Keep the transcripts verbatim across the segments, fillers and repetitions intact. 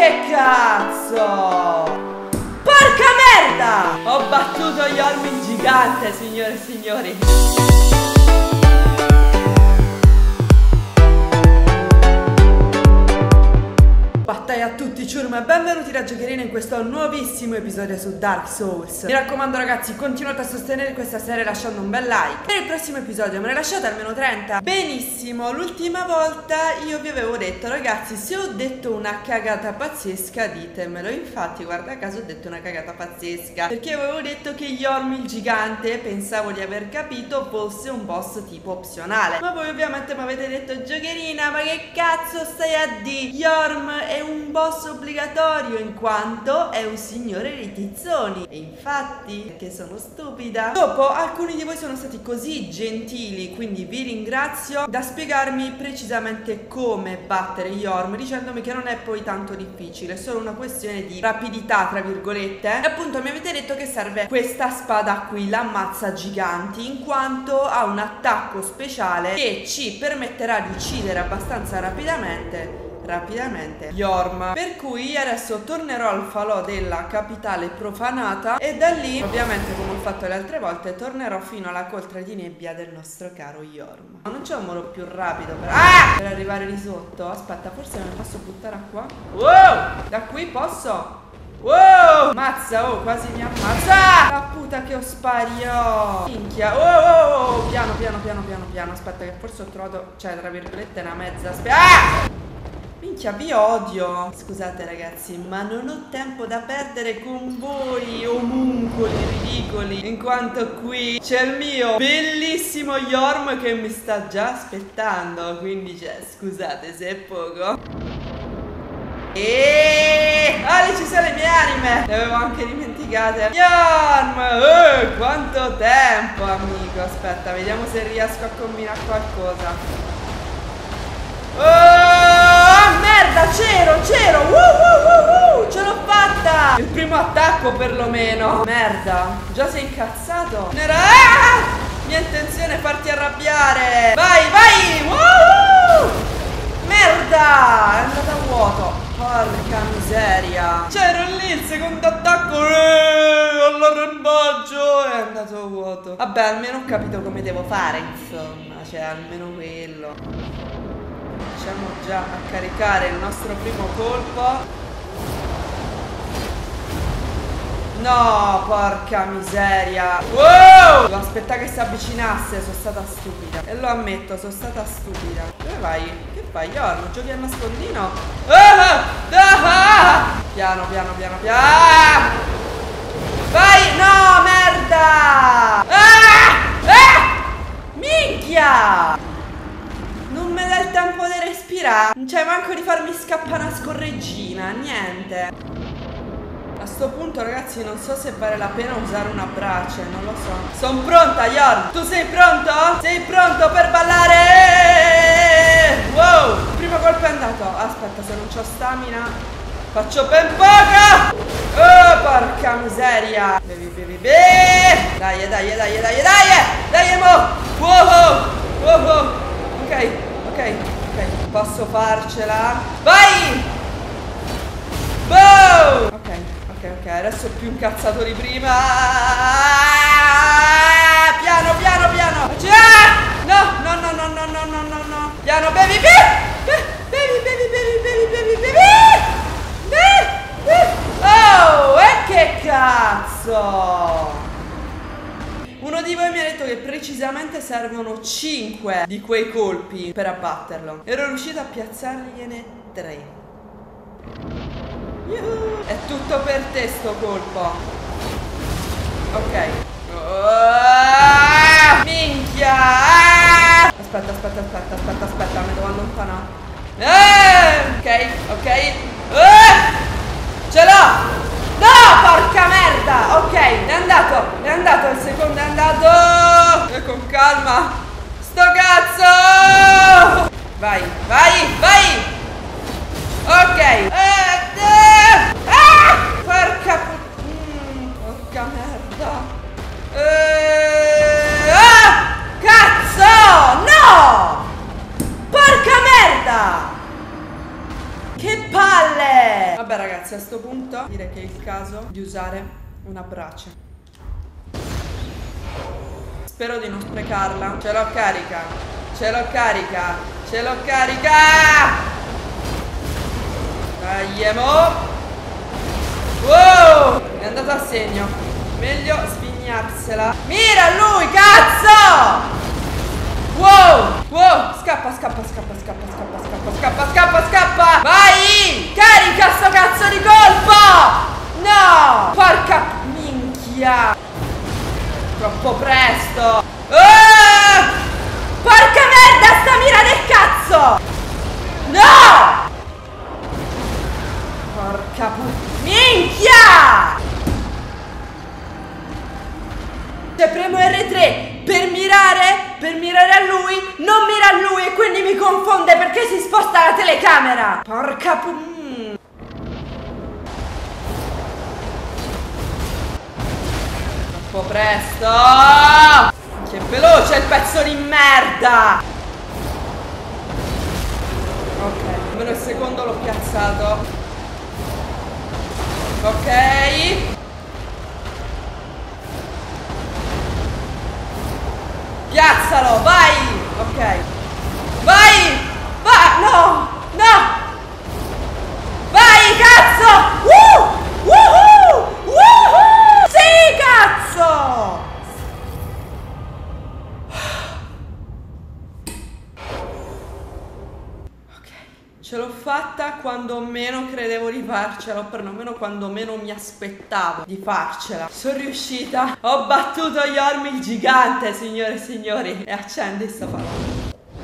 che cazzo! Porca merda! Ho battuto Yorm il gigante, signore e signori. Battaglia a tutti ciurma e benvenuti da Giocherino in questo nuovissimo episodio su Dark Souls. Mi raccomando ragazzi, continuate a sostenere questa serie lasciando un bel like. Per il prossimo episodio me ne lasciate almeno trenta. Benissimo, l'ultima volta io vi avevo detto ragazzi, se ho detto una cagata pazzesca ditemelo. Infatti guarda caso ho detto una cagata pazzesca, perché avevo detto che Yorm il gigante, pensavo di aver capito, fosse un boss tipo opzionale. Ma voi ovviamente mi avete detto Giocherina, ma che cazzo stai a di? Yorm è un boss obbligatorio in quanto è un signore dei tizzoni. E infatti, perché sono stupida, dopo alcuni di voi sono stati così gentili, quindi vi ringrazio, da spiegarmi precisamente come battere Yorm, dicendomi che non è poi tanto difficile, è solo una questione di rapidità tra virgolette. E appunto mi avete detto che serve questa spada qui, l'ammazza giganti, in quanto ha un attacco speciale che ci permetterà di uccidere abbastanza rapidamente rapidamente Yorm. Per cui adesso tornerò al falò della capitale profanata e da lì, ovviamente come ho fatto le altre volte, tornerò fino alla coltre di nebbia del nostro caro Yorm. Ma non c'è un modo più rapido per, ah! per arrivare di sotto? Aspetta, forse me ne posso buttare a qua? Wow! Da qui posso? Wow! Mazza, oh, quasi mi ammazza! La puta che ho spariato! Minchia! Oh, oh, oh! Piano, piano, piano, piano, piano. Aspetta che forse ho trovato, cioè, tra virgolette, una mezza spia. Ah! Minchia, vi odio. Scusate ragazzi, ma non ho tempo da perdere con voi omuncoli ridicoli, in quanto qui c'è il mio bellissimo Yorm che mi sta già aspettando. Quindi cioè, scusate se è poco. E ah, lì ci sono le mie anime, le avevo anche dimenticate. Yorm, eh, quanto tempo amico. Aspetta, vediamo se riesco a combinare qualcosa. Oh merda, c'ero, c'ero, uh, uh, uh, uh, ce l'ho fatta. Il primo attacco perlomeno. Merda, già sei incazzato. Nera, ah! Mia intenzione è farti arrabbiare. Vai, vai, uh, uh! Merda, è andata a vuoto. Porca miseria. C'ero lì, il secondo attacco, eh, all'arrembaggio, è andato a vuoto. Vabbè, almeno ho capito come devo fare, insomma, cioè almeno quello. Cominciamo già a caricare il nostro primo colpo. No, porca miseria. Wow! Devo aspettare che si avvicinasse, sono stata stupida. E lo ammetto, sono stata stupida. Dove vai? Che fai, Yorm? Giochi a nascondino? Ah! Ah! Piano, piano, piano, piano. Vai! No, merda! Ah! Ah! Minchia! Non mi dà il tempo di respirare. Non c'è manco di farmi scappare una scorreggina. Niente. A sto punto ragazzi non so se vale la pena usare una brace. Non lo so. Sono pronta Yorm. Tu sei pronto? Sei pronto per ballare? Wow. Il primo colpo è andato. Aspetta, se non c'ho stamina faccio ben poca. Oh porca miseria. Bevi bevi bevi. Dai dai dai dai dai. Dai mo. Wow. Wow. Ok, ok, ok, posso farcela. Vai! Boom! Ok, ok, ok, adesso più incazzato di prima. Piano, piano, piano. No, no, no, no, no, no, no, no, no. Piano, bevi, bevi, bevi, bevi, bevi, bevi, bevi, bevi. Oh, e che cazzo! Uno di voi mi ha detto che precisamente servono cinque di quei colpi per abbatterlo. Ero riuscito a piazzargliene tre. Yuhu. È tutto per te sto colpo. Ok. Oh, minchia. Aspetta, aspetta, aspetta, aspetta, aspetta, mi devo allontanare. Eh, ok, ok. Eh, ce l'ho. No, porca merda. Ok, è andato, è andato, il secondo è andato. E con calma. Sto cazzo. Vai, vai, vai. Ok. Eh, eh. Ah, porca mm, porca merda. Eh, ah, cazzo. No. Porca merda. Che palle. Vabbè, Vabbè ragazzi, a sto punto direi che è il caso di usare una brace. Spero di non sprecarla. Ce l'ho carica. Ce l'ho carica. Ce l'ho carica. Tagliamo. Wow. È andato a segno. Meglio svignarsela. Mira lui, cazzo. Wow. Wow. Scappa, scappa, scappa, scappa, scappa, scappa, scappa, scappa, scappa. Vai. Carica sto cazzo di colpo. No. Porca minchia. Troppo presto. Oh! Porca merda, sta mira del cazzo. No. Porca pu... minchia. Cioè premo erre tre per mirare, per mirare a lui. Non mira a lui e quindi mi confonde perché si sposta la telecamera. Porca pu... troppo presto. Che veloce il pezzo di merda. Ok, almeno il secondo l'ho piazzato. Ok. Piazzalo, vai. Ok. Vai. Va, no. No. Vai, cazzo. Uh. Woohoo. Woohoo. Sì, cazzo. Ce l'ho fatta quando meno credevo di farcela, o perlomeno quando meno mi aspettavo di farcela. Sono riuscita. Ho battuto Yorm il gigante, signore e signori. E accendi sta parola.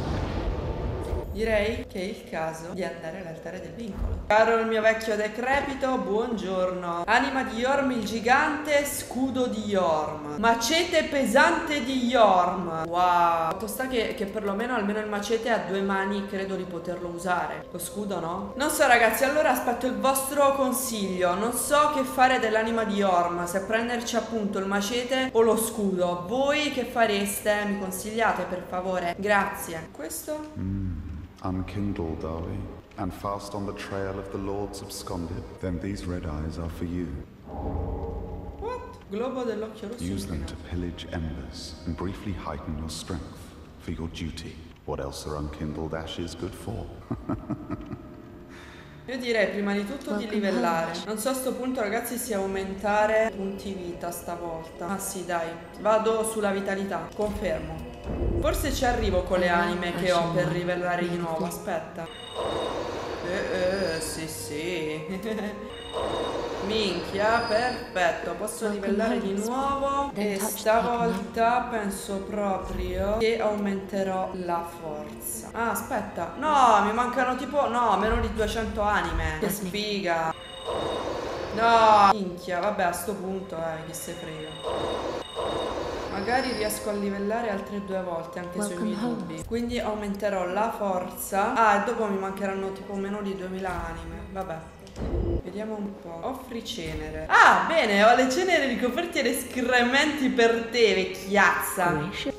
Direi che è il caso di andare all'altare del vincolo. Caro il mio vecchio decrepito, buongiorno. Anima di Yorm il gigante, scudo di Yorm, macete pesante di Yorm. Wow. Fatto sta che, che perlomeno almeno il macete ha due mani, credo di poterlo usare. Lo scudo no? Non so ragazzi, allora aspetto il vostro consiglio. Non so che fare dell'anima di Yorm, se prenderci appunto il macete o lo scudo. Voi che fareste? Mi consigliate per favore? Grazie. Questo? Mm. Unkindled, are we? And fast on the trail of the lords absconded? Then these red eyes are for you. What? Globo dell'occhio rosso. Use them to pillage embers and briefly heighten your strength for your duty. What else are unkindled ashes good for? Io direi prima di tutto di livellare. Non so a sto punto ragazzi se aumentare punti vita stavolta. Ah sì dai, vado sulla vitalità, confermo. Forse ci arrivo con le anime che ho per livellare di nuovo. Aspetta. Eh, eh, sì, sì. Minchia, perfetto. Posso livellare di nuovo. E stavolta penso proprio che aumenterò la forza. Ah, aspetta. No, mi mancano tipo... No, meno di duecento anime. Che sfiga. No, minchia. Vabbè, a sto punto, eh, chi se frega. Magari riesco a livellare altre due volte anche sui miei dubbi. Quindi aumenterò la forza. Ah, e dopo mi mancheranno tipo meno di duemila anime. Vabbè. Vediamo un po'. Offri cenere. Ah, bene, ho le cenere ricoperti ed escrementi per te, vecchiazza.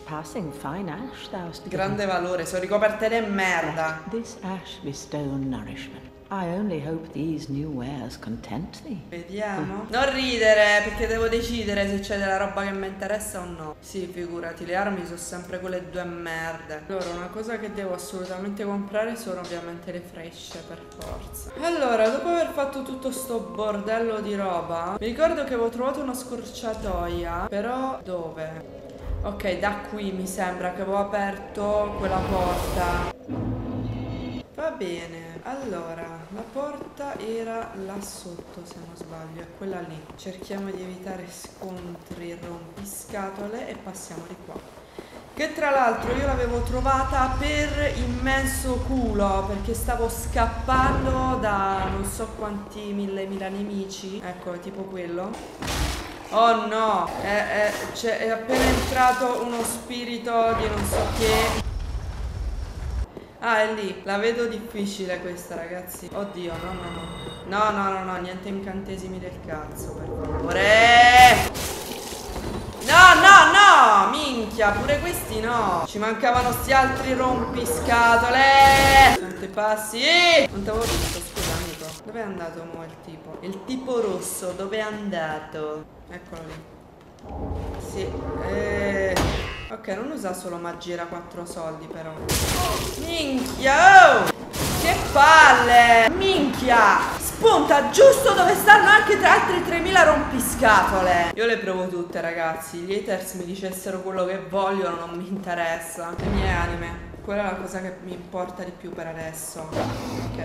Grande valore, sono ricoperte di merda. This ash bestow nourishment. I only hope these new wares content thee. Vediamo. Non ridere, perché devo decidere se c'è della roba che mi interessa o no. Sì, figurati, le armi sono sempre quelle due merde. Allora, una cosa che devo assolutamente comprare sono ovviamente le frecce, per forza. Allora, dopo aver fatto tutto sto bordello di roba, mi ricordo che avevo trovato una scorciatoia. Però dove? Ok, da qui mi sembra che avevo aperto quella porta. Va bene. Allora, la porta era là sotto se non sbaglio, è quella lì. Cerchiamo di evitare scontri, rompiscatole e passiamo di qua. Che tra l'altro io l'avevo trovata per immenso culo, perché stavo scappando da non so quanti mille mila nemici. Ecco, è tipo quello. Oh no, è, è, cioè, è appena entrato uno spirito di non so che. Ah, è lì. La vedo difficile questa, ragazzi. Oddio, no, no, no. No, no, no, no, niente incantesimi del cazzo, per favore. No, no, no. Minchia, pure questi no. Ci mancavano sti altri rompiscatole. Quanti passi? Non t'avevo visto, scusa, amico. Dove è andato mo il tipo? Il tipo rosso, dove è andato? Eccolo lì. Sì. Eh... Ok, non usa solo magia da quattro soldi però. Minchia! Oh! Che palle! Minchia! Spunta giusto dove stanno anche tra altri tremila rompiscatole. Io le provo tutte, ragazzi. Gli haters mi dicessero quello che vogliono, non mi interessa. Le mie anime. Quella è la cosa che mi importa di più per adesso. Ok.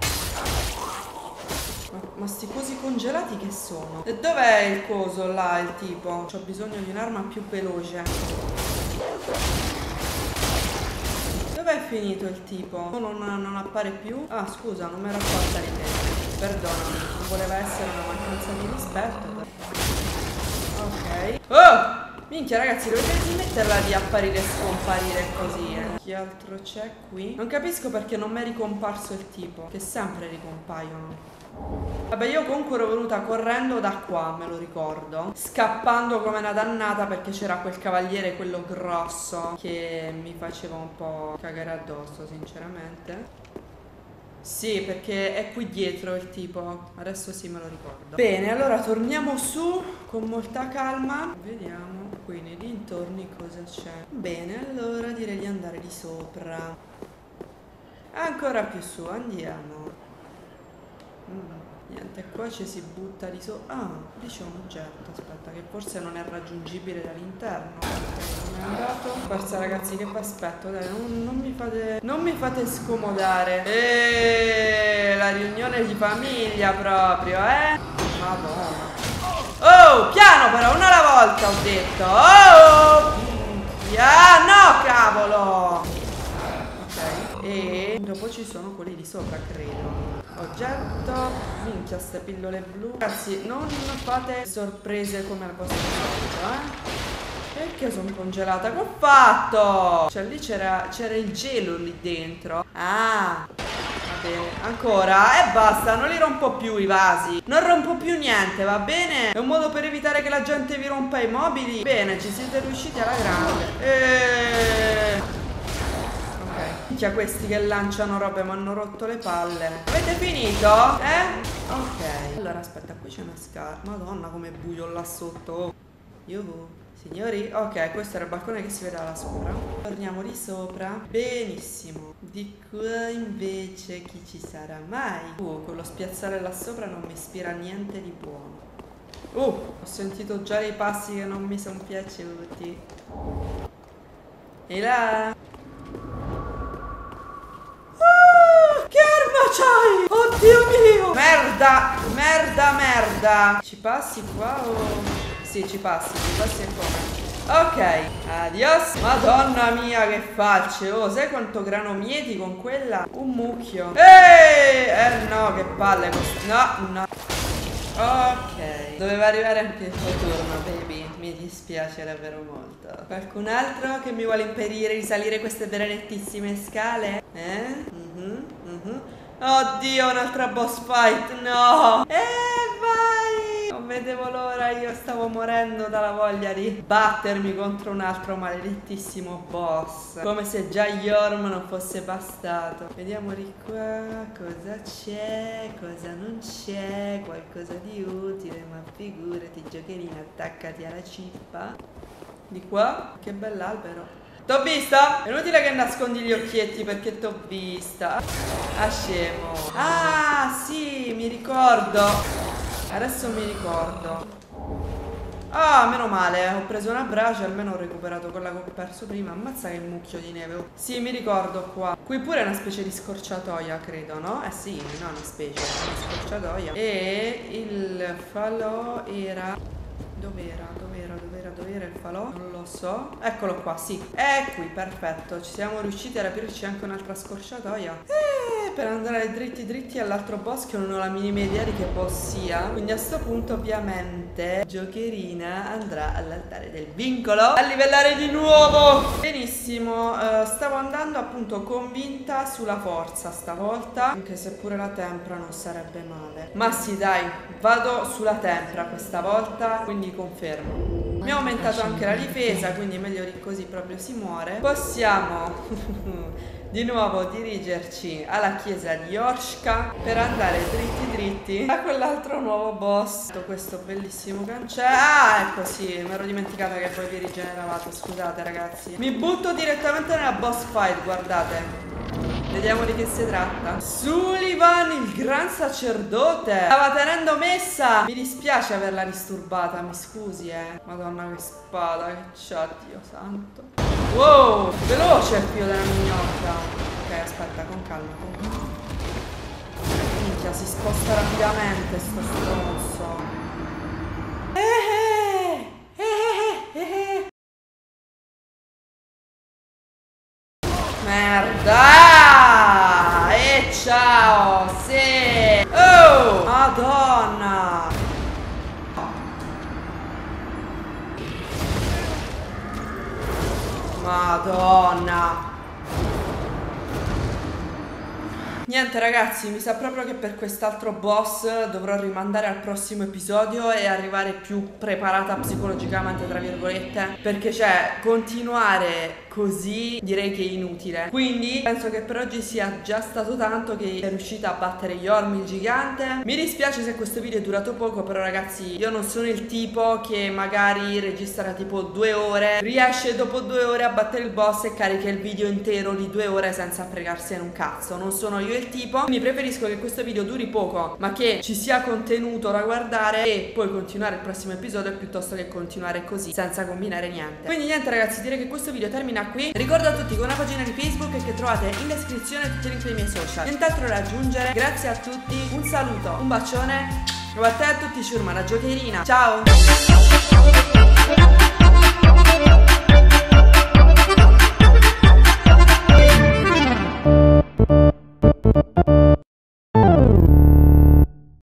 Ma, ma sti cosi congelati che sono? E dov'è il coso là, il tipo? C'ho bisogno di un'arma più veloce. Dov'è finito il tipo? Non, non appare più? Ah, scusa, non mi ero accorta di te. Perdonami, non voleva essere una mancanza di rispetto. Ok. Oh! Minchia, ragazzi, dovete smetterla di apparire e scomparire così, eh. Che altro c'è qui? Non capisco perché non mi è ricomparso il tipo, che sempre ricompaiono. Vabbè, io comunque ero venuta correndo da qua, me lo ricordo, scappando come una dannata perché c'era quel cavaliere, quello grosso, che mi faceva un po' cagare addosso, sinceramente. Sì, perché è qui dietro il tipo. Adesso sì, me lo ricordo. Bene, allora torniamo su con molta calma. Vediamo qui nei dintorni cosa c'è. Bene, allora direi di andare di sopra. Ancora più su, andiamo. Mm. Niente, qua ci si butta di sopra. Ah, lì c'è un oggetto, aspetta, che forse non è raggiungibile dall'interno. Ok, non è andato. Forza, ragazzi, che vi aspetto, dai, non, non mi fate. Non mi fate scomodare. Eeeh, la riunione di famiglia proprio, eh? Madonna. Oh, piano però, una alla volta ho detto. Oh! Minchia, no, cavolo! Ok, e dopo ci sono quelli di sopra, credo. Oggetto. Minchia, ste pillole blu. Ragazzi, non fate sorprese come al vostro solito, eh. Perché sono congelata? Che ho fatto? Cioè lì c'era il gelo lì dentro. Ah, va bene. Ancora? E basta, non li rompo più i vasi. Non rompo più niente, va bene? È un modo per evitare che la gente vi rompa i mobili. Bene, ci siete riusciti alla grande. E... Minchia, questi che lanciano robe mi hanno rotto le palle. Avete finito? Eh? Ok. Allora aspetta, qui c'è una scala. Madonna, come buio là sotto. Yuhu. Signori, ok, questo era il balcone che si vede là sopra. Torniamo di sopra. Benissimo. Di qua invece chi ci sarà mai? Uh, quello spiazzale là sopra non mi ispira niente di buono. Uh, ho sentito già dei passi che non mi sono piaciuti. E là? Che arma c'hai? Oddio mio! Merda, merda, merda. Ci passi qua o... Sì, ci passi, ci passi ancora. Ok, adios. Madonna mia, che facce. Oh, sai quanto grano mieti con quella? Un mucchio. Eeeh, eh no, che palle questo. No, no. Ok, doveva arrivare anche il tuo turno, baby. Mi dispiace davvero molto. Qualcun altro che mi vuole impedire di salire queste benedettissime scale? Eh? Mhm, mhm. Oddio, un'altra boss fight. No. Eh, vai. Non vedevo l'ora. Io stavo morendo dalla voglia di battermi contro un altro maledettissimo boss. Come se già Yorm non fosse bastato. Vediamo di qua cosa c'è, cosa non c'è. Qualcosa di utile, ma figurati, giocherina, attaccati alla cippa. Di qua, che bell'albero. T'ho vista? È inutile che nascondi gli occhietti perché t'ho vista. Ah, scemo. Ah, sì, mi ricordo. Adesso mi ricordo. Ah, meno male, ho preso una brace, almeno ho recuperato quella che ho perso prima. Ammazza che mucchio di neve. Sì, mi ricordo qua. Qui pure è una specie di scorciatoia, credo, no? Eh sì, no, una specie, una scorciatoia. E il falò era... Dov'era? Dov'era? Dov'era? Dov'era il falò? Non lo so. Eccolo qua, sì. È qui, perfetto. Ci siamo riusciti ad aprirci anche un'altra scorciatoia. Eh, per andare dritti dritti all'altro boss che non ho la minima idea di che boss sia. Quindi a sto punto ovviamente Giocherina andrà all'altare del vincolo a livellare di nuovo. Benissimo. uh, Stavo andando appunto convinta sulla forza stavolta, anche se pure la tempra non sarebbe male. Ma sì, dai, vado sulla tempra questa volta, quindi confermo. Abbiamo aumentato anche la difesa, quindi meglio di così proprio si muore. Possiamo di nuovo dirigerci alla chiesa di Orshka per andare dritti dritti a quell'altro nuovo boss. Questo bellissimo cancello. Ah, ecco, sì, mi ero dimenticata che poi vi rigeneravate. Scusate ragazzi. Mi butto direttamente nella boss fight, guardate. Vediamo di che si tratta. Sullivan, il gran sacerdote. Stava tenendo messa. Mi dispiace averla disturbata, mi scusi, eh. Madonna che spada che c'ha, Dio santo. Wow, veloce il figlio della mignotta. Ok, aspetta, con calma, con calma. Minchia, si sposta rapidamente sto stronzo. Eh, eh, eh, eh. Merda! E ciao! Sì! Oh! Madonna! Madonna! Niente ragazzi, mi sa proprio che per quest'altro boss dovrò rimandare al prossimo episodio e arrivare più preparata psicologicamente, tra virgolette, perché cioè continuare così direi che è inutile. Quindi penso che per oggi sia già stato tanto che è riuscita a battere Yorm il gigante. Mi dispiace se questo video è durato poco, però ragazzi io non sono il tipo che magari registra tipo due ore, riesce dopo due ore a battere il boss e carica il video intero di due ore senza fregarsene un cazzo. Non sono io il tipo, quindi preferisco che questo video duri poco ma che ci sia contenuto da guardare e poi continuare il prossimo episodio piuttosto che continuare così senza combinare niente. Quindi niente ragazzi, direi che questo video termina qui. Ricordo a tutti che ho una pagina di Facebook che trovate in descrizione tutti i link dei miei social. Nient'altro da aggiungere, grazie a tutti, un saluto, un bacione, a te e a tutti ciurma, la giocherina, ciao!